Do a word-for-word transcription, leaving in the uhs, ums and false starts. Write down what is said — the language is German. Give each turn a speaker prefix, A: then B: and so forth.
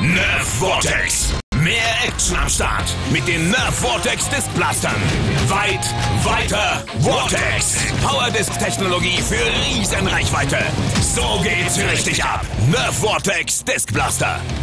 A: Nerf Vortex. Mehr Action am Start mit den Nerf Vortex Disc Blastern. Weit, weiter, Vortex. Powerdisc-Technologie für riesen Reichweite. So geht's richtig ab. Nerf Vortex Disc Blaster.